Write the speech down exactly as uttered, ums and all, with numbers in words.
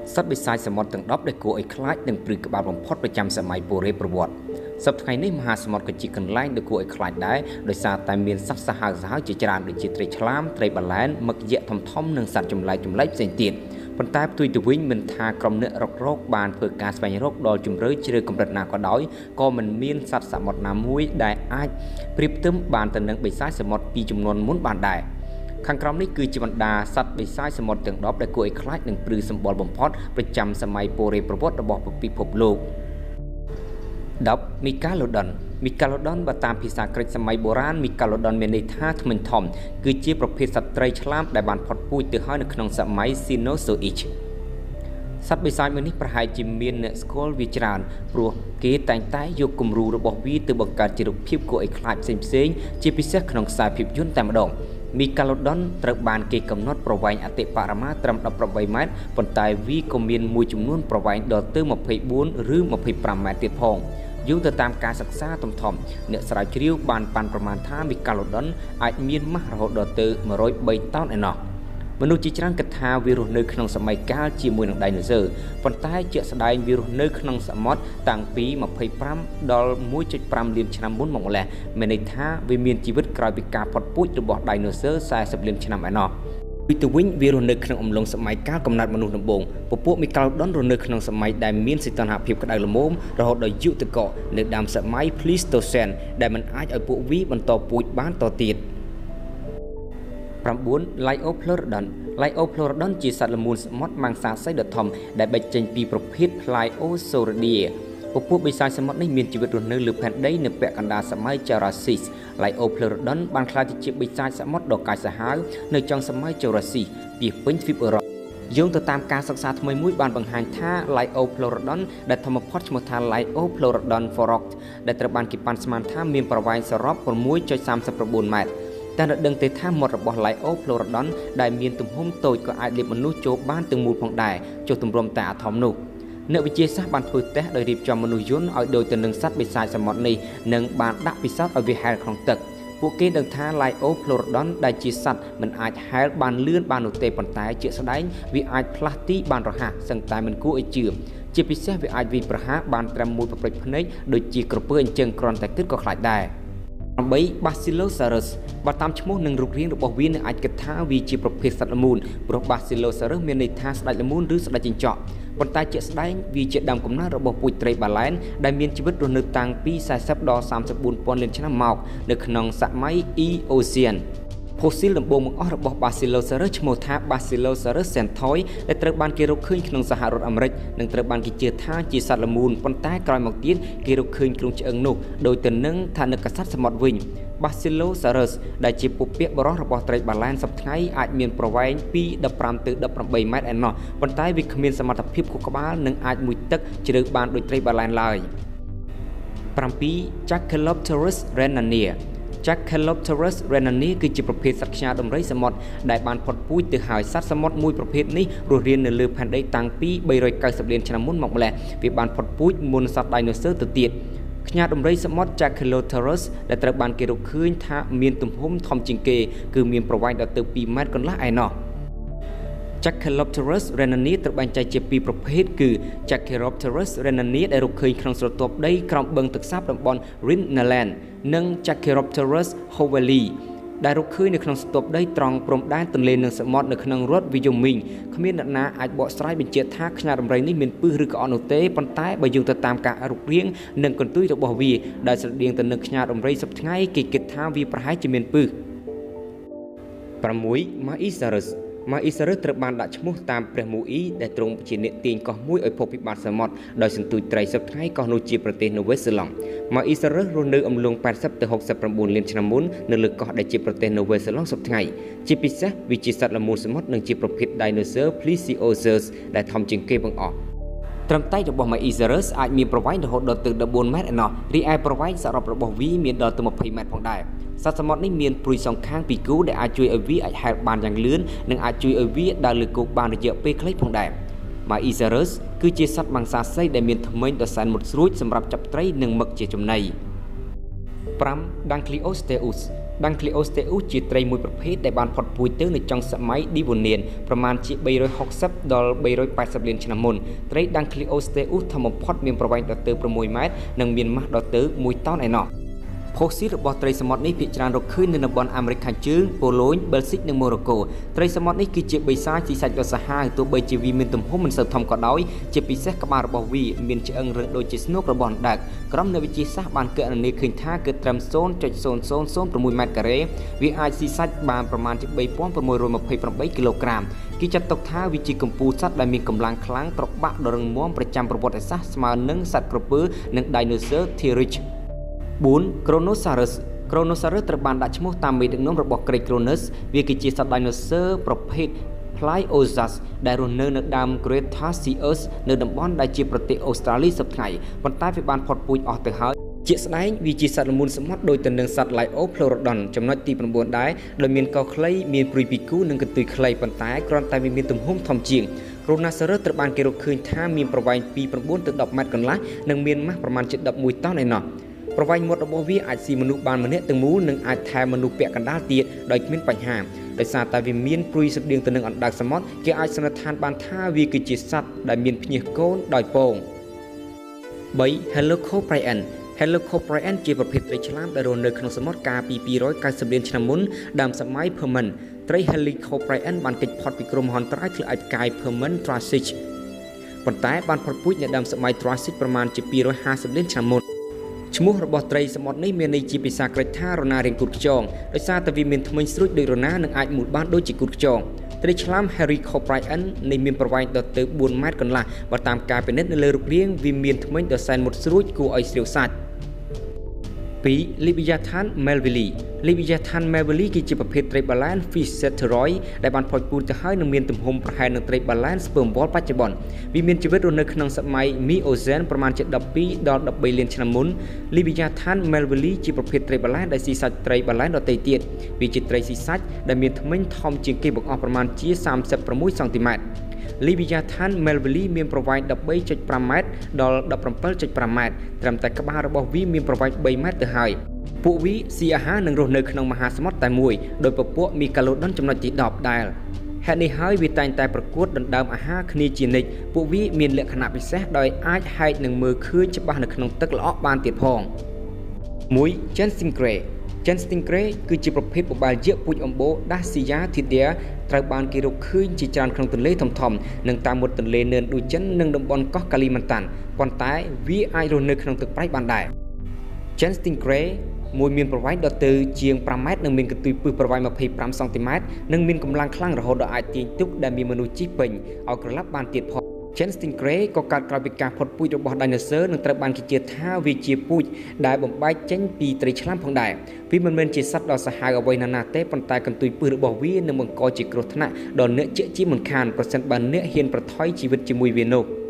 សត្វបិសាចសមុទ្រទាំងដប់ដែលគួរឲ្យខ្លាចនិងព្រឺក្បាលបំផុតប្រចាំសម័យបុរេប្រវត្តិសប្តាហ៍ថ្ងៃនេះមហាសមុទ្រក៏ជាកន្លែងដែលគួរឲ្យខ្លាចដែរដោយសារតែមានសត្វសាហាវសាហាវជាច្រើនដូចជាត្រីឆ្លាមត្រីបាឡែនមឹកយក្សធំធំនិងសត្វចម្លែកចម្លែកផ្សេងទៀតប៉ុន្តែផ្ទុយទៅវិញមិនថាក្រុមអ្នករករកបានធ្វើការស្វែងរកដល់ជំរឿជ្រៅកម្រិតណាក៏ដោយក៏មិនមានសត្វសមុទ្រណាមួយដែលអាចប្រៀបផ្ទឹមបានទៅនឹងបិសាចសមុទ្រពីចំនួនមុនបានដែរខាងក្រោមនេះគឺជាបណ្ដាសត្វបិសាចសមុទ្រទាំងដប់ដែលគួរឲ្យខ្លាចនិងព្រឺសម្បុរបំផុតប្រចាំសម័យបុរេប្រវត្តិរបស់ពិភពលោកដប់មីកាឡូដុនមីកាឡូដុនបើតាមភាសាក្រិកសម័យបុរាណមីកាឡូដុនមានន័យថាធ្មេញធំគឺជាប្រភេទសត្វត្រីឆ្លាមដែលបានផុតពូជទៅហើយនៅក្នុងសម័យស៊ីណូសូអ៊ីចសត្វបិសាចមួយនេះប្រហែលជាមានអ្នកស្គាល់វាច្រើនព្រោះគេតែងតែយកគំរូរបស់វាទៅបង្កើតជារូបភាពគួរឲ្យខ្លាចផ្សេងៗជាពិសេសក្នុងខ្សែភាពយន្តតែម្ដងមីកាឡូដុនត្រូវបានគេកំណត់ប្រវែងអតិបរមាត្រឹមដប់ប្រាំបីម៉ែត្រប៉ុន្តែវាក៏មានមួយចំនួនប្រវែងដល់ទៅម្ភៃបួនឬម្ភៃប្រាំម៉ែត្រទៀតផងយោងទៅតាមការសិក្សាទំធំអ្នកស្រាវជ្រាវបានប៉ាន់ប្រមាណថាមីកាឡូដុនអាចមានម៉ាស់រហូតដល់ទៅមួយរយបីតោនឯណោះមនុស្សជាច្រើនគិតថាវារស់នៅក្នុងសម័យកាលជាមួយនឹងដៃណូស័រប៉ុន្តែជាក់ស្ដែងវារស់នៅក្នុងសមុទ្រតាំងពីម្ភៃប្រាំដល់មួយចុចប្រាំលានឆ្នាំមុនមកម្ល៉េះមានន័យថាវាមានជីវិតក្រោយពីការផុតពូជរបស់ដៃណូស័រសែសិបលានឆ្នាំឯណោះពីទៅវិញវារស់នៅក្នុងអំឡុងសម័យកាលកំណត់មនុស្សដំបូងពពួកមីកាឡូដុនរស់នៅក្នុងសម័យដែលមានសីតុណ្ហភាពក្តៅល្មមរហូតដល់យុគតកៈនៅដើមសម័យ Pleistocene ដែលមិនអាចឲ្យពួកវាបន្តពូជបានតទៀត៩ Liopleurodon Liopleurodon ជាសត្វល្មូនសមុទ្រម៉ាំងសាសីដ៏ធំដែលបែកចេញពីប្រភេទ Pliosauridae ពពួកបិសាចសមុទ្រនេះមានជីវិតរស់នៅលើផែនដីនៅពាក់កណ្ដាលសម័យ Jurassic Liopleurodon បានក្លាយទៅជាបិសាចសមុទ្រដ៏កាចសាហាវនៅចុងសម័យ Jurassic ពាសពេញទ្វីបអឺរ៉ុបយោងទៅតាមការសិក្សាថ្មីមួយបានបង្ហាញថា Liopleurodon ដែលធំបំផុតឈ្មោះថា Liopleurodon ferox ដែលត្រូវបានគេប៉ាន់ស្មានថាមានប្រវែងសរុប ៦ចុចសាមសិប៩ម៉ែត្រតែនៅដឹងទេថាមាត់របស់ Liopleurodon ដែលមានទំហំតូចក៏អាចលាបមនុស្សចូលបានទាំងមូលផងដែរចុះទម្រាំតែអាថមនោះអ្នកវិទ្យាសាស្ត្របានធ្វើតេស្តដោយរៀបចំមនុស្សយន្តឲ្យដូចទៅនឹងសត្វបិសាចសមុទ្រនេះនិងបានដាក់ពិសោធន៍ឲ្យវាហែលក្នុងទឹកពួកគេដឹងថា Liopleurodon ដែលជាសត្វមិនអាចហែលបានលឿនបាននោះទេប៉ុន្តែជាក់ស្ដែងវាអាចផ្លាស់ទីបានរហ័សសឹងតែមិនគួរឲ្យជឿជាពិសេសវាអាចវាយប្រហារបានត្រឹមមួយប្រពេចភ្នែកដូចជាក្រពើអញ្ចឹងគ្រាន់តែគិតក៏ខ្លាចដែរ៨ Basilosaurus បើតាមឈ្មោះនិងរូបរាងរបស់វានឹងអាចគិតថាវាជាប្រភេទសត្វល្មូនព្រោះ Basilosaurus មានន័យថាស្ដេចល្មូនឬស្ដេចចិញ្ចក់ប៉ុន្តែជាក់ស្ដែងវាជាដើមកំណើតរបស់ពូជត្រីបាឡែនដែលមានជីវិតរស់នៅតាំងពីសែសិបដល់សាមសិបបួនពាន់លានឆ្នាំមកនៅក្នុងសម័យ Eoceneផូស៊ីលដំបូងបង្អស់របស់ Basilosaurus ឈ្មោះថា Basilosaurus centoi ដែលត្រូវបានគេរកឃើញក្នុងសហរដ្ឋអាមេរិកនិងត្រូវបានគេជឿថាជាសត្វល្មូនប៉ុន្តែក្រោយមកទៀតគេរកឃើញគ្រោងឆ្អឹងនោះដោយទៅនឹងថានឹកសត្វសមុទ្រវិញ Basilosaurus ដែលជាពុពាក្យបរោះរបស់ត្រីបាឡែនសប្តាហ៍ថ្ងៃអាចមានប្រវែងពីដប់ប្រាំទៅដប់ប្រាំបីម៉ែត្រឯណោះប៉ុន្តែវាគ្មានសមត្ថភាពខួរក្បាលនិងអាចមុជទឹកជ្រៅបានដូចត្រីបាឡែនឡើយ៧ Chacalopterus renania Chacalopterus renania គឺជាប្រភេទសត្វខ្យាដំរីសមុទ្រដែលបានផុតពូជទៅហើយសត្វសមុទ្រមួយប្រភេទនេះរស់រាននៅលើផែនដីតាំងពីបីរយកៅសិបលានឆ្នាំមុនមកម្ល៉េះវាបានផុតពូជមុនសត្វដៃណូស័រទៅទៀតខ្យាដំរីសមុទ្រ Chacalopterus ដែលត្រូវបានគេរកឃើញថាមានទំហំធំជាងគេគឺមានប្រវែងដល់ទៅពីរម៉ែត្រកន្លះឯណោះChacalopterus renania ត្រូវបែងចែកជាពីរប្រភេទគឺ Chacalopterus renania ដែលរកឃើញក្នុងស្រទាប់ដីក្រោមបឹងទឹកសាបតំបន់ Rhineland និង Chacalopterus howelli ដែលរកឃើញនៅក្នុងស្រទាប់ដីត្រង់ព្រំដែនទន្លេនិងសមុទ្រនៅក្នុងរដ្ឋ Wyoming គ្មានអ្នកណាអាចបកស្រាយបញ្ជាក់ថាខ្យាដំរីនេះមានពឹសឬក៏អត់នោះទេប៉ុន្តែបើយោងទៅតាមការរូបរាងនិងកន្ទុយរបស់វាដែលស្រដៀងទៅនឹងខ្យាដំរីសពថ្ងៃគេគិតថាវាប្រហែលជាមានពឹស៦ Maisaurus Maisaurus ត្រូវបានដាក់ឈ្មោះតាមព្រះមូអ៊ីដែលទ្រង់ជាអ្នកទាញកោះមួយឲ្យផុសពីបាតសមុទ្រដោយសន្ទូចត្រីសប្តាហ៍ថ្ងៃកោះនោះជាប្រទេសនូវែលសេឡង់ Maisaurus រស់នៅអំឡុងប៉ែតសិបទៅហុកសិប៩លានឆ្នាំមុននៅលើកោះដែលជាប្រទេសនូវែលសេឡង់សប្តាហ៍ថ្ងៃជាពិសេសវាជាសត្វល្មូនសមុទ្រនិងជាប្រភេទ Dinosaur Plesiosaurus ដែលធំជាងគេបង្អស់ត្រឹមតែរបស់ Maisaurus អាចមានប្រវែងរហូតដល់ទៅដប់បួនម៉ែត្រឯណោះរីឯប្រវែងសរុបរបស់វាមានដល់ទៅម្ភៃម៉ែត្រផងដែរសត្វសមុទ្រនេះមានព្រុយសងខាងពីគូដែលអាចជួយឲ្យវាអាចហែលបានយ៉ាងលឿននិងអាចជួយឲ្យវាដើរលើគោកបានរយៈពេលខ្លីផងដែរ Maisaurus គឺជាសត្វមង្សាសីដែលមានធ្មេញដ៏សែនមុតស្រួចសម្រាប់ចាប់ត្រីនិងមឹកជាចំណី 5 Dunkleosteus ดังคลีโอสเตอุสจีไตรมวยประเภทได้บานพอดปุยเตอร์ในจังสมัยดิวเนียนประมาณจีใบร้อยหกสิบดอลใบร้อยแปดสิบเหรียญชนะมุนไตรดังคลีโอสเตอุสทำพอดมีประวัยดอเตอร์ประมวยไม้นังเมียนมาดอเตอร์มวยเต้าไหนนอโพสิระบอบไตรสมอดนี้พิจารณาขึ้นในนบอนอเมริกันจึงโปโลนเบลซิกในโมร็อกโกไตรสมอดนี้คือเจ็บใบซ้ายสีสันก็สหายตัวใบจีวีมีตุ่มหุ้มมันเสริมทำก่อด้อยเจ็บปีเสกกับบาระบวีมีเชิงเรื่องโดยจิสโนกระบอนดักกรมในวิจิตรศาสตร์บานเกิดในคืนท่าเกิดเตรียมโซนจุดโซนโซนโซนประมวยแมตกระเรวิไอซีซัดบานประมาณจีใบป้อนประมวยรวมมาเพย์ประมาณกิโลกรัมกิจตกท่าวิจิกัมพูซัดได้มีกำลังครั้งตรบะดรังม้วนประจำประวัติศาสตร์สมาหนึ่งสัตว์กระปือหนึ่งไดโนเสาร์ทีริชบุญโครโนซารัสโครโนซารัสตระบานดัชมุตามมีดังน้องระบบเกรกโครนัสวิกิจิสัตว์ไดโนเสาร์ประเภทพลายโอซัสได้รุนเนินในดามเกรทาซิเอสในดับบอนได้จีประเทศออสเตรเลียสับไงบนใต้ฟิบานพอดปุยออกแต่หายเจียสไนวิจิสัตว์ละมุนสมอดโดยตนหนึ่งสัตว์ไลโอโพลดอนจำนวนตีประมวลได้โดยมีนกอคลายมีปริปิกูหนึ่งกระตุยคลายบนใต้กรอนใต้มีตุ่มหุ้มทอมจีงโครนาซารัสตระบานเกโรคืนท่ามีประวัยปีประมวลตึกดอกไม้กันละหนึ่งเมียนมาประมาณเจ็ดดอกมวยเต้าในนอประวัยหมดระบบวิอาจสีมนุษย์บานมนุษย์ตึงมูหนึ่งอาจแทนมนุษย์เปียกันด้าเตียโดยมีปัญหาโดยซาตาวิมีนปรุยสเดียงตัวหนึ่งอันดักสมอดเกี่ยอาจสนับทานบานท่าวีกิจิสัตได้มีนพิญโกนโดยโป่งใบเฮลโลโคไพรแอนเฮลโลโคไพรแอนจีประเภทไตรฉลามได้โดนเนื้อขนมสมอดกาปีปีร้อยกาสเบียนชนะมุนดำสมัยเพอร์มันไตรเฮลิโคไพรแอนบานกิจพอดปีกรมฮอนตรายคือไอกายเพอร์มันทราซิชบนใต้บานพอดปุ้ยในดำสมัยทราซิชประมาณจีปีร้อยห้าสิบเลียนชนะมุนชมุระบบไตรสมอดนี้มีในจีปิสากระท่ารนาเรียงกุดจองโดยซาตาวิมินทมินสรุดโดยรนาหนึ่งอาจหมุดบ้านโดยจีกุดจองไตรฉลามแฮร์รี่โคไบรอันในมีประวัยดอเตอร์บุญมาดกันละว่าตามการเป็นเน็ตในเรือเรียงวิมินทมินดอแซนหมดสรุดกูไอเสียวสัตปีลิบิยาทันเมลวิลีลิบิยาทันเมลวิลีกิจประเภทไตรบาลานซ์ฟิชเซตรอยได้บานพอดปูนจะให้หนึ่งเมียนตุ่มหมประหารหนึ่งไตรบาลานซ์เปิ่มบอลปัจจุบันวิมินชีวิตรนในขนมสมัยมีโอเซนประมาณเจ็ดดับปีดอลดับเบิลเลียนชนะมุนลิบิยาทันเมลวิลีกิจประเภทไตรบาลานซ์ได้ซีซัดไตรบาลานซ์ดอเตเตียวิจิตไตรซีซัดได้เมียนทมินทอมจิงกีบออกประมาณจีสามสิบประมุยเซนติเมตรลิบิยาทันเมลวิลีมีประวัยดับเบิลจุดประมาณดอลดับประมาณจุดประมาณแต่แต่กระบาระบบวิมีประวัยใบเมตรหายពួកវិស៊ីអាហារនឹងរស់នៅក្នុងមហាសមុទ្រតែមួយដោយពពួកមីកាឡូដុនចំណុចទីដប់ដែលហេតុនេះហើយវាតែងតែប្រកួតដណ្ដើមអាហារគ្នាជានិច្ចពួកវាមានលក្ខណៈពិសេសដោយអាចហែកនឹងមើលឃើញច្បាស់នៅក្នុងទឹកល្អបានទៀតផងមួយ Jen Stingray Jen Stingray គឺជាប្រភេទបបាលយាកពូជអម្បូរ Dacia Thidea ត្រូវបានគេរកឃើញជាច្រើនក្នុងទន្លេធំៗនិងតាមមាត់ទន្លេនឿនឌូចិននិងតំបន់កោះកាលីម៉ាន់តាន់ប៉ុន្តែវាអាចរស់នៅក្នុងទឹកប្រៃបានដែរ Jen Stingrayមួយមានប្រវែងដល់ទៅជាងប្រាំម៉ែត្រនិងមានកន្ទុយពឹសប្រវែងยี่สิบห้าសង់ទីម៉ែត្រនិងមានកម្លាំងខ្លាំងរហូតដល់អាចទាញទុកដែលមានមនុស្សជិះពេញឲ្យក្រឡាប់បានទៀតផង Jen Stingray ក៏កើតក្រោយពីការផុតពូជរបស់ Dinosaur និងត្រូវបានគេជឿថាវាជាពូជដែលបំបែកចេញពីត្រីឆ្លាមផងដែរវាមិនមែនជាសត្វដ៏សាហាវអ្វីណាស់ទេប៉ុន្តែកន្ទុយពឹសរបស់វានឹងបង្កជាគ្រោះថ្នាក់ដល់អ្នកជាជាមិនខានប្រសិនបើអ្នកហ៊ានប្រថុយជីវិតជាមួយវានោះ